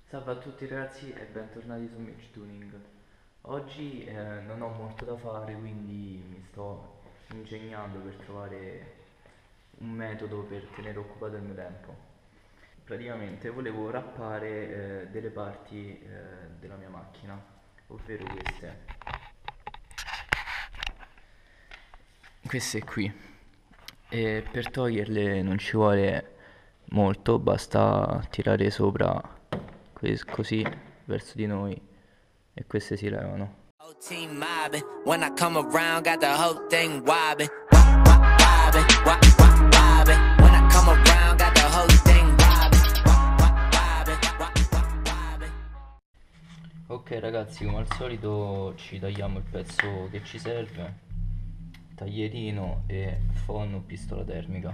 Salve a tutti ragazzi e bentornati su Mitch Tuning. Oggi non ho molto da fare, quindi mi sto ingegnando per trovare un metodo per tenere occupato il mio tempo. Praticamente volevo rappare delle parti della mia macchina, ovvero queste qui. E per toglierle non ci vuole molto, basta tirare sopra così verso di noi e queste si levano. Whole team mobbing. When I come around, got the whole thing wobbing. Wobbing, wobbing. When I come around, got the whole thing wobbing. Wobbing. Ok ragazzi, come al solito ci tagliamo il pezzo che ci serve, taglierino e phon o pistola termica.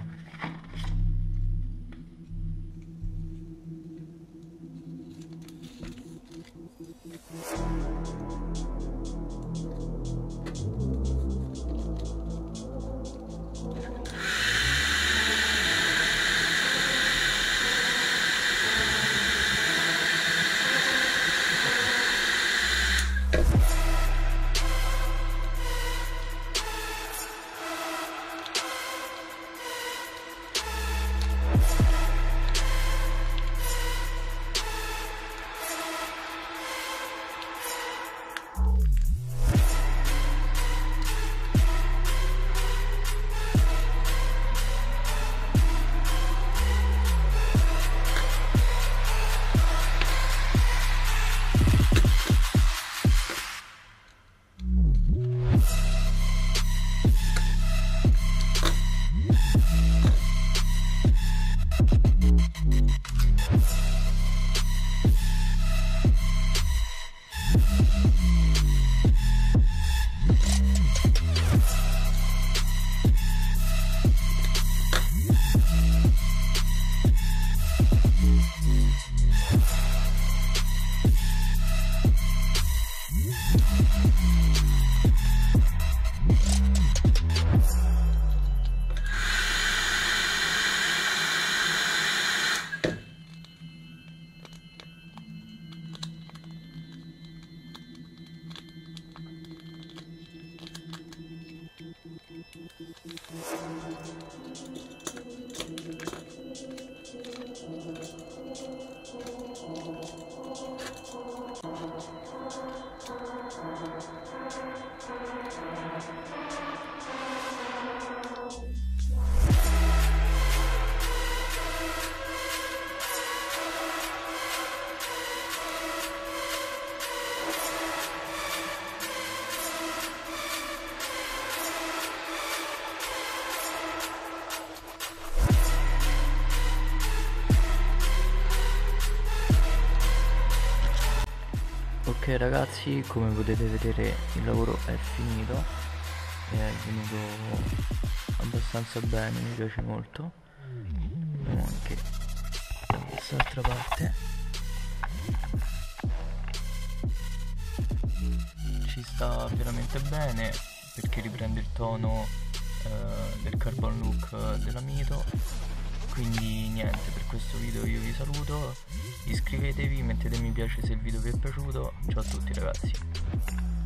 Ok ragazzi, come potete vedere il lavoro è finito, è venuto abbastanza bene, mi piace molto. Vediamo anche da quest'altra parte. Ci sta veramente bene perché riprende il tono del carbon look dell'amido. Quindi niente, per questo video io vi saluto, iscrivetevi, mettete mi piace se il video vi è piaciuto, ciao a tutti ragazzi.